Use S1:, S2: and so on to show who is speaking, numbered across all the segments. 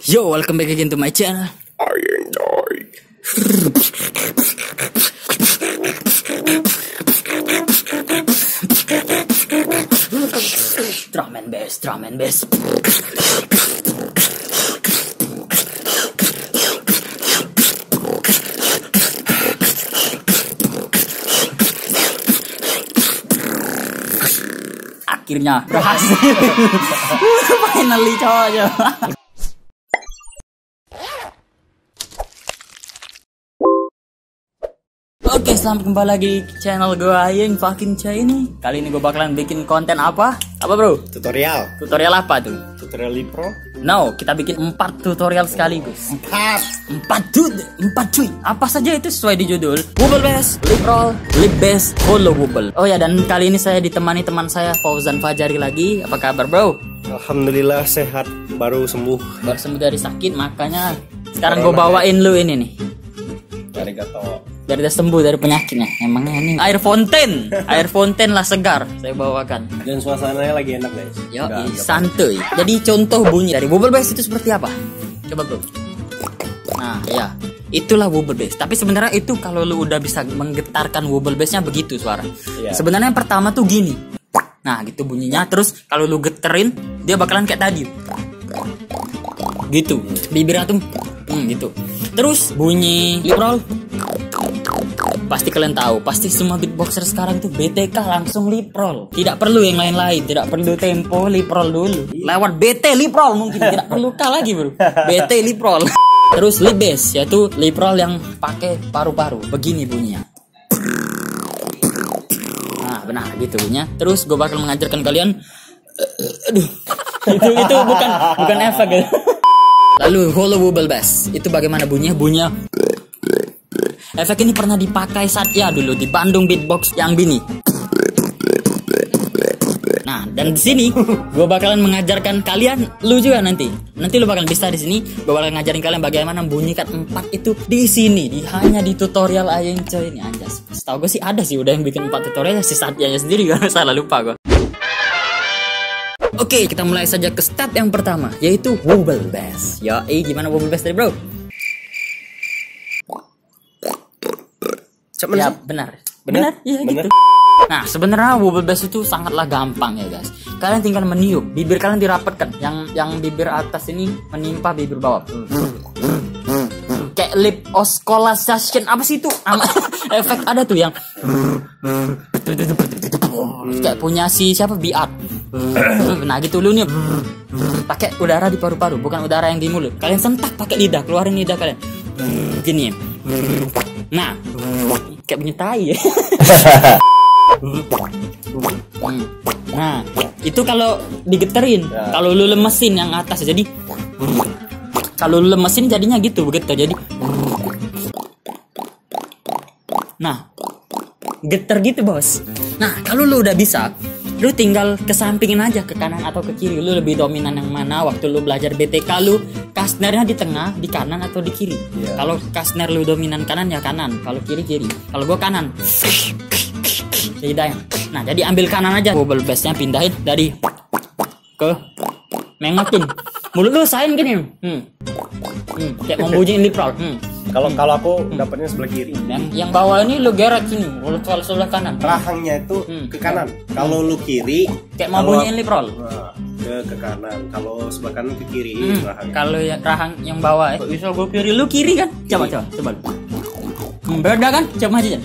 S1: Yo, welcome back again to my channel. Drum and bass, drum and bass. Akhirnya berhasil. Finally cowok. Oke, selamat kembali lagi di channel gue Aing Fucking Chay ini. Kali ini gue bakalan bikin konten apa? Apa bro?
S2: Tutorial.
S1: Tutorial apa tuh?
S2: Tutorial Lipro.
S1: No, kita bikin 4 tutorial sekaligus. 4 cuy. Apa saja itu sesuai di judul. Wobble bass, lip roll, lip bass, hollow wobble. Oh ya, dan kali ini saya ditemani teman saya Fauzan Fajari lagi. Apa kabar bro?
S2: Alhamdulillah sehat, baru sembuh.
S1: Baru sembuh dari sakit, makanya sekarang gue bawain lu ini nih.
S2: Dari gato.
S1: Biar dia sembuh dari penyakitnya. Emangnya ini air fonten lah segar saya bawakan.
S2: Dan suasananya lagi enak guys.
S1: Yo, santuy. Jadi contoh bunyi dari wobble bass itu seperti apa? Coba bro. Nah ya, itulah wobble bass. Tapi sebenarnya itu kalau lu udah bisa menggetarkan wobble bassnya begitu suara.
S2: Iya.
S1: Sebenarnya yang pertama tuh gini. Nah gitu bunyinya. Terus kalau lu geterin dia bakalan kayak tadi. Gitu. Bibirnya tuh gitu. Terus bunyi lip roll. Pasti kalian tahu, pasti semua beatboxer sekarang itu BTK langsung lip roll. Tidak perlu yang lain-lain, tidak perlu tempo, lip roll dulu. Lewat BT lip roll mungkin tidak perlu K lagi bro. BT lip roll. Terus lip bass, yaitu lip roll yang pakai paru-paru. Begini bunyinya. Nah benar gitu bunyinya. Terus gue bakal mengajarkan kalian. Aduh, itu bukan efek gitu. Lalu hollow wobble bass, itu bagaimana bunyinya? Bunyinya. Efek ini pernah dipakai Satya dulu di Bandung Beatbox yang bini. Nah, dan di sini gue bakalan mengajarkan kalian, lu juga nanti lu bakalan bisa di sini. Gue bakalan ngajarin kalian bagaimana bunyikan 4 itu di sini, hanya di tutorial Aing Coy ini anjas. Setahu gue sih ada sih udah yang bikin 4 tutorial si Satyanya sendiri, gak salah lupa gue. Oke, kita mulai saja ke step yang pertama, yaitu wobble bass. Ya, gimana wobble bass tadi bro? Ya benar, iya gitu. Nah sebenarnya wobble bass itu sangatlah gampang ya guys. Kalian tinggal meniup, bibir kalian dirapatkan. Yang bibir atas ini menimpa bibir bawah. Kayak lip oscillation apa sih itu? Efek ada tuh yang kayak punya siapa Biat. Nah gitu lu nih. Pakai udara di paru-paru, bukan udara yang di mulut. Kalian sentak pakai lidah, keluarin lidah kalian. Gini. Nah, kayak bunyi tai ya. Nah, itu kalau digeterin. Ya. Kalau lu lemesin yang atas, jadi kalau lu lemesin jadinya gitu begitu. Jadi nah, geter gitu bos. Nah, kalau lu udah bisa, lu tinggal kesampingin aja, ke kanan atau ke kiri. Lu lebih dominan yang mana waktu lu belajar BTK? Lu kasnernya di tengah, di kanan atau di kiri? Yeah. Kalau kasner lu dominan kanan ya kanan, kalau kiri kiri. Kalau gua kanan. Lidahnya. Nah, jadi ambil kanan aja. Wobble bassnya pindahin dari ke mengokin. Mulut lu sain gini. Kayak membunyiin lip roll.
S2: Kalau aku dapatnya sebelah kiri.
S1: Yang bawah ini lu geret sini, kalau sebelah kanan.
S2: Rahangnya itu ke kanan. Kalau lu kiri,
S1: kayak mau bunyiin lip roll.
S2: Ke kanan. Kalau sebelah kanan ke kiri rahangnya.
S1: Kalau rahang yang bawah, misal gue kiri, lu kiri kan? Coba. Beda kan? Coba aja.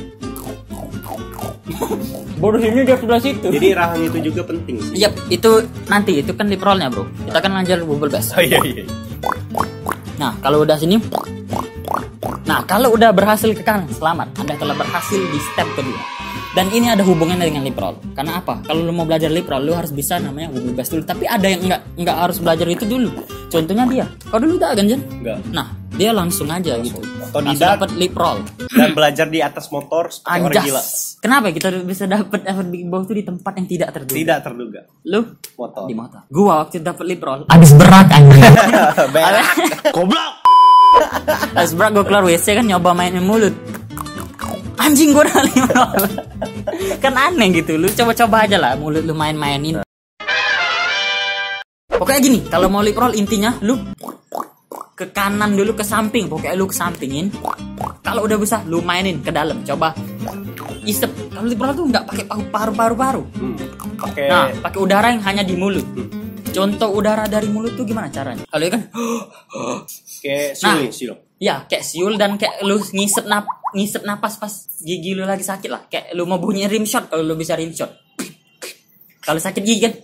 S1: Bodoh ini dia sebelah situ.
S2: Jadi rahang itu juga penting sih.
S1: Yap, itu nanti itu kan lip rollnya bro. Kita kan ngajar wobble bass.
S2: Oh iya.
S1: Nah, kalau udah sini. Nah, kalau udah berhasil ke kanan, selamat. Anda telah berhasil di step kedua. Dan ini ada hubungannya dengan lip roll. Karena apa? Kalau lu mau belajar lip roll, lu harus bisa namanya wobble bass dulu. Tapi ada yang enggak harus belajar itu dulu. Contohnya dia. Kau dulu udah kan, Jan? Enggak. Nah, dia langsung aja gitu. Langsung dapat lip roll.
S2: Dan belajar di atas motor seperti orang gila.
S1: Kenapa kita bisa dapat efek big bow itu di tempat yang tidak terduga?
S2: Tidak terduga.
S1: Lu?
S2: Motor.
S1: Di motor. Gua waktu dapat lip roll, abis berat anjing.
S2: Goblok.
S1: Abis berat gua keluar WC kan nyoba mainin mulut. Anjing gua udah lip roll. Kan aneh gitu. Lu coba-coba aja lah mulut lu main-mainin. Pokoknya gini, kalau mau lip roll intinya lu ke kanan dulu, ke samping, pokoknya lu ke sampingin. Kalau udah bisa lu mainin ke dalam, coba isep. Kalau lip roll tuh nggak pakai paru-paru.
S2: Pakai
S1: Nah, pakai udara yang hanya di mulut. Contoh udara dari mulut tuh gimana caranya? Kalau kan
S2: kayak
S1: Nah.
S2: siul.
S1: ya kayak siul, dan kayak lu ngisep napas pas gigi lu lagi sakit lah. Kayak lu mau bunyi rim shot, kalau lu bisa rim shot. Kalau sakit gigi kan.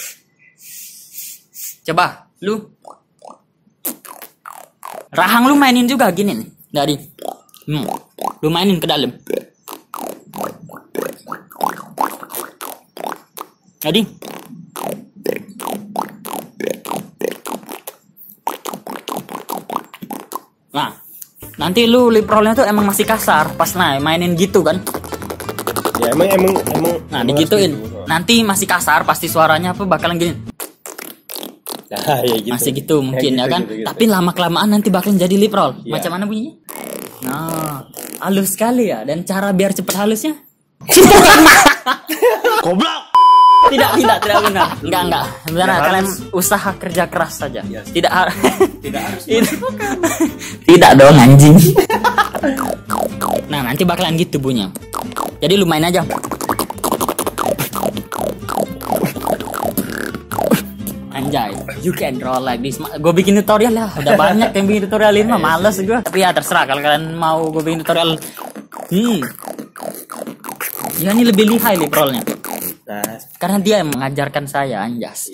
S1: Coba lu rahang lu mainin juga gini nih. Dari lu mainin ke dalam. Jadi nah, nanti lu lip rollnya tuh emang masih kasar pas mainin gitu kan.
S2: Ya emang
S1: Nah, digituin. Nanti masih kasar, pasti suaranya apa bakalan gini.
S2: Nah, ya gitu.
S1: Masih gitu mungkin ya kan. Tapi lama kelamaan nanti bakalan jadi lip roll. Macam mana bunyinya? Nah, halus sekali ya. Dan cara biar cepet halusnya?
S2: Goblok.
S1: Tidak benar. Enggak. Sebenarnya kalian usaha kerja keras saja.
S2: Yes.
S1: Tidak
S2: Tidak harus.
S1: Tidak dong anjing. Nah, nanti bakalan gitu bunyinya. Jadi lu main aja. Anjay, you can roll like this. Gue bikin tutorial lah. Udah banyak yang bikin tutorial ini mah, males gue. Tapi ya terserah kalau kalian mau gue bikin tutorial. Ya ini lebih lihai lip rollnya.
S2: Nah,
S1: Karena dia yang mengajarkan saya, anjas.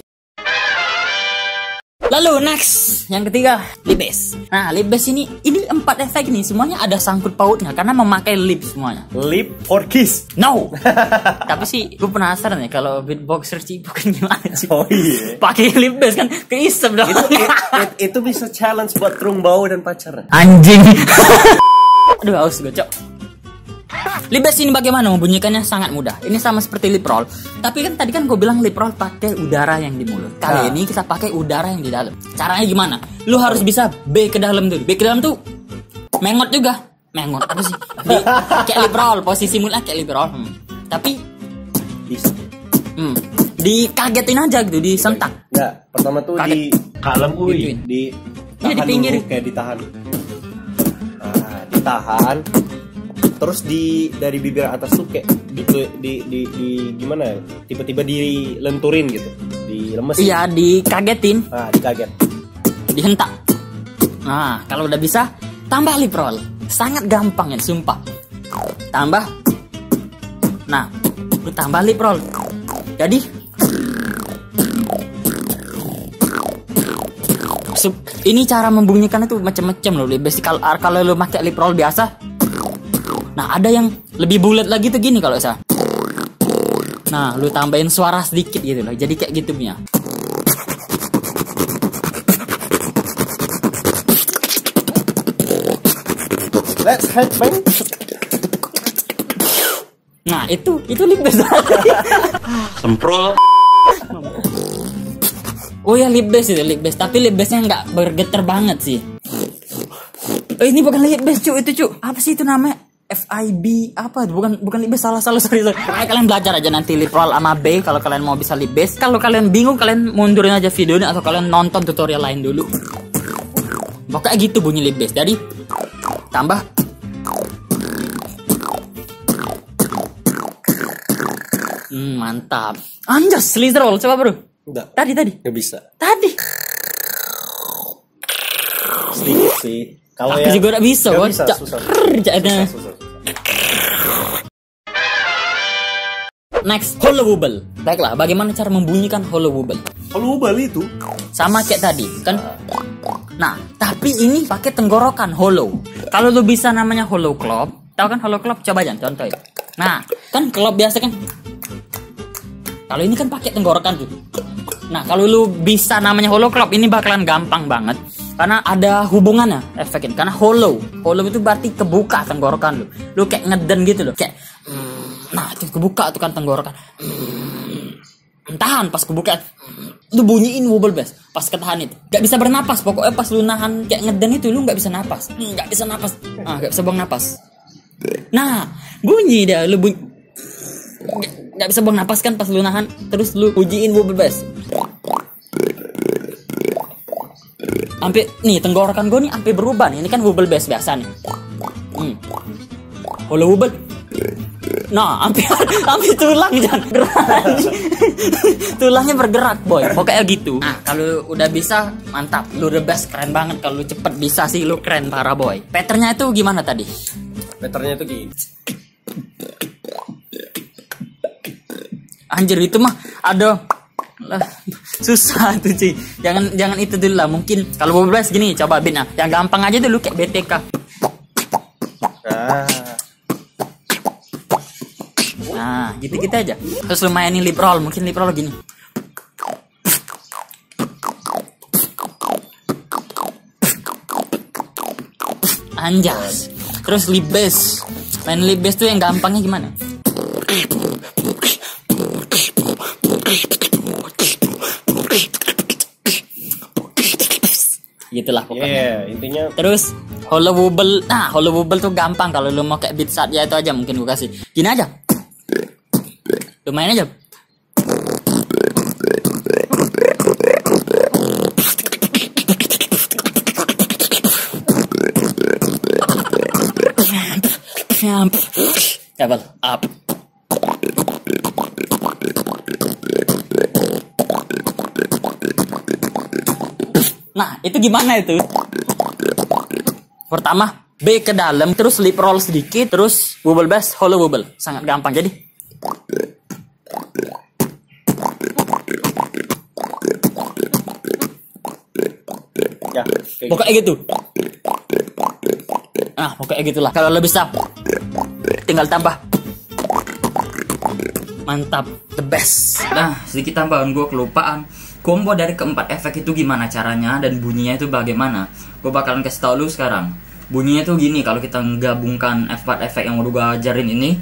S1: Lalu next, yang ketiga, lip bass. Nah, lip bass ini 4 efek nih, semuanya ada sangkut pautnya karena memakai lip semuanya.
S2: lip for kiss.
S1: No. Tapi sih gue penasaran ya kalau beatboxer sih bukan gimana sih.
S2: Oh iya.
S1: Pakai lip bass kan keisep dong.
S2: Itu bisa challenge buat Trung Bau dan pacarnya.
S1: Anjing. Aduh, haus gue, Cok. Lip bass ini bagaimana membunyikannya? Sangat mudah. Ini sama seperti lip roll. Tapi kan tadi kan gue bilang lip roll pakai udara yang di mulut. Kali ini kita pakai udara yang di dalam. Caranya gimana? Lu harus bisa B ke dalam dulu. B ke dalam tuh mengot juga. Mengot apa sih? Kayak lip roll, posisi mulutnya kayak lip roll. Tapi dikagetin aja gitu, disentak.
S2: Enggak, pertama tuh
S1: Kaget.
S2: di kalem
S1: Gituin.
S2: di
S1: Iya, di pinggir.
S2: dulu, kayak ditahan. Nah, ditahan. Terus dari bibir atas tuh kayak di gimana ya? Tiba-tiba dilenturin gitu. Dilemesin.
S1: Iya, dikagetin,
S2: Nah, dikaget.
S1: dihentak. Nah, kalau udah bisa tambah lip roll. Sangat gampang ya, sumpah. Tambah. Nah, lu tambah lip roll. Jadi ini cara membunyikan itu macam-macam loh. Basic kalau lu pakai lip roll biasa. Nah, ada yang lebih bulat lagi tuh gini kalau saya. Nah, lu tambahin suara sedikit gitu loh. Jadi kayak gitu punya.
S2: Let's headbang.
S1: Nah, itu lip bass.
S2: Semprot.
S1: Oh ya, lip bass itu lip bass, tapi lip bassnya nggak bergetar banget sih. Oh, ini bukan lip bass, cu, itu cu. Apa sih itu namanya? FIB apa? Bukan lip bass, salah sorry. Makanya kalian belajar aja nanti lip roll sama B kalau kalian mau bisa lip bass. Kalau kalian bingung, kalian mundurin aja videonya atau kalian nonton tutorial lain dulu. Pokoknya gitu bunyi lip bass. Jadi tambah. Mantap. Anjas, slither roll coba bro.
S2: Enggak.
S1: Tadi.
S2: Nggak bisa.
S1: Tadi.
S2: Sedikit sih. Kalau
S1: Aku juga gak bisa,
S2: nggak bisa, susah. Susah.
S1: Next, hollow wobble. Baiklah, bagaimana cara membunyikan hollow wobble?
S2: Kalau ubal itu
S1: Sama kayak tadi, kan? Nah, tapi ini pakai tenggorokan hollow. Kalau lu bisa namanya hollow clap, tahu kan hollow clap? Coba aja contoh ya. Nah, kan clap biasa kan? Kalau ini kan pakai tenggorokan tuh. Nah, kalau lu bisa namanya hollow clap, ini bakalan gampang banget. Karena ada hubungannya efeknya. Karena hollow itu berarti kebuka tenggorokan lu. Lu kayak ngeden gitu loh. Kayak nah, itu kebuka tuh kan tenggorokan. Tahan pas kebuka. Lu bunyiin wobble bass pas ketahan itu. Gak bisa bernapas. Pokoknya pas lu nahan kayak ngeden itu lu gak bisa napas. Gak bisa napas. Gak bisa buang napas. Nah, bunyi dah lu bunyi. Gak bisa buang napas kan pas lu nahan. Terus lu ujiin wobble bass. Sampai nih tenggorokan gue nih sampai berubah nih. Ini kan wobble bass biasa nih. Hollow wobble. Nah, sampai tulang jangan gerak. Tulangnya bergerak, boy. Pokoknya gitu. Nah, kalau udah bisa mantap. Lu the best, keren banget. Kalau lu cepet bisa sih lu keren parah, boy. Patternnya itu gimana tadi?
S2: Patternnya itu gini.
S1: Anjir itu mah ada lah, susah tuh cuy. Jangan itu dulu lah. Mungkin kalau wobble bass gini, coba Bin. Yang gampang aja dulu kayak BTK. Nah, gitu-gitu aja. Terus lu mainin lip roll, mungkin lip roll gini. Anjas. Terus lip bass. Main lip bass tuh yang gampangnya gimana? Gitulah pokoknya.
S2: Intinya.
S1: Terus hollow wobble. Nah, hollow wobble tuh gampang kalau lu mau kayak beat saat ya itu aja mungkin gua kasih. Gini aja. Lu main aja. Double up. Nah, itu gimana itu? Pertama, B ke dalam, terus lip roll sedikit, terus wobble bass, hollow wobble. Sangat gampang jadi.
S2: Ya,
S1: pokoknya gitu. Nah, pokoknya gitulah. Kalau lo bisa, tinggal tambah. Mantap, the best. Nah, sedikit tambahan gue kelupaan. Combo dari keempat efek itu gimana caranya dan bunyinya itu bagaimana? Gue bakalan kasih tau lu sekarang. Bunyinya tuh gini kalau kita menggabungkan empat efek yang udah gue ajarin ini.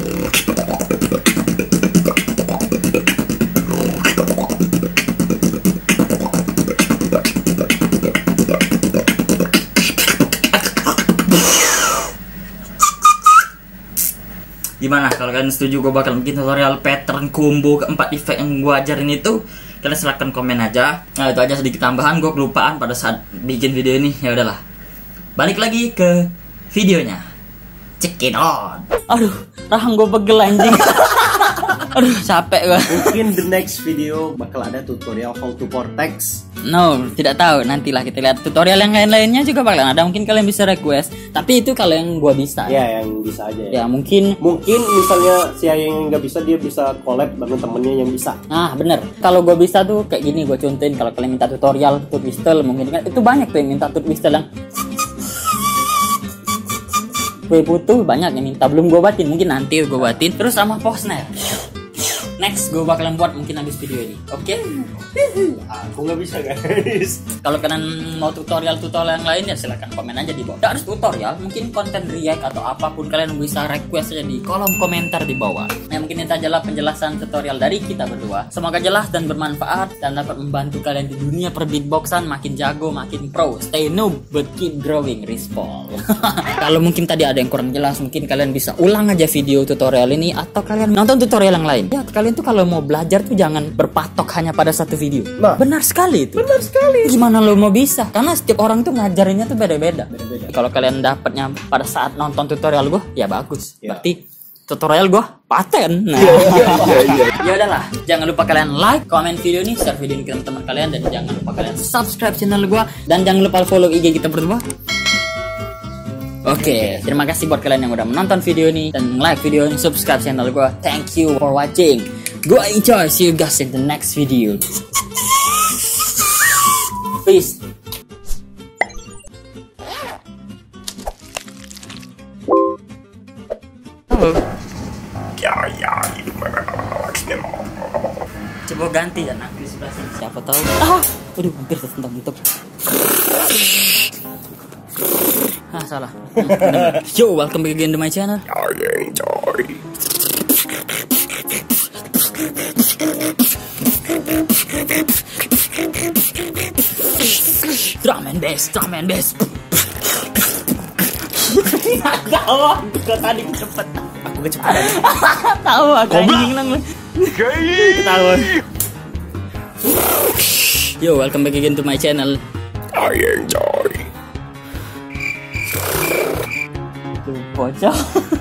S1: Gimana kalau kalian setuju gue bakal bikin tutorial pattern combo keempat efek yang gue ajarin itu? Kalian silahkan komen aja. Nah, itu aja sedikit tambahan, gue kelupaan pada saat bikin video ini. Ya udahlah, balik lagi ke videonya. Check it on. Aduh, rahang gue pegel anjing. Aduh, capek gue.
S2: Mungkin the next video bakal ada tutorial how to vortex.
S1: No, tidak tahu. Nantilah kita lihat tutorial yang lain-lainnya juga bakalan ada. Mungkin kalian bisa request. Tapi itu kalau yang gua bisa.
S2: Ya, yang bisa aja.
S1: Ya, mungkin
S2: misalnya si yang nggak bisa, dia bisa collab dengan temennya yang bisa.
S1: Nah, bener. Kalau gua bisa tuh kayak gini, gua contohin. Kalau kalian minta tutorial tooth whistle, mungkin kan itu banyak tuh yang minta tooth whistle yang kue putu banyak yang minta. Belum gua buatin, mungkin nanti gua buatin. Terus sama Posner. Next gue bakalan buat mungkin habis video ini. Oke?
S2: Aku nggak bisa guys.
S1: Kalau kalian mau tutorial yang lain ya silahkan komen aja di bawah. Tidak harus tutorial, mungkin konten react atau apapun kalian bisa request aja di kolom komentar di bawah. Nah, mungkin itu adalah penjelasan tutorial dari kita berdua. Semoga jelas dan bermanfaat dan dapat membantu kalian di dunia perbeatboxan makin jago, makin pro. Stay noob but keep growing, Rispol. Kalau mungkin tadi ada yang kurang jelas, mungkin kalian bisa ulang aja video tutorial ini atau kalian nonton tutorial yang lain. Ya, kalian tuh kalau mau belajar tuh jangan berpatok hanya pada satu video.
S2: Nah,
S1: benar sekali itu.
S2: Benar sekali.
S1: Gimana lo mau bisa? Karena setiap orang tuh ngajarinnya tuh beda-beda. Kalau kalian dapatnya pada saat nonton tutorial gue, ya bagus.
S2: Ya.
S1: Berarti tutorial gue paten. Nah, ya udahlah. Jangan lupa kalian like, komen video ini, share video ini ke teman-teman kalian, dan jangan lupa kalian subscribe channel gue, dan jangan lupa follow IG kita berdua. Oke, terima kasih buat kalian yang udah menonton video ini dan like video ini, subscribe channel gue. Thank you for watching. Go enjoy. See you guys in the next video. Peace. Coba ganti ya nak di sebelah sini. Siapa tahu? Aduh, hampir tersentak YouTube. Salah. Yo, welcome back again to my channel. Drum and bass. Tahu aku tadi cepet.
S2: Aku kecepatan.
S1: Tahu aku anjing nang. Tahu. Yo, welcome back again to my channel. Tuh, pocong.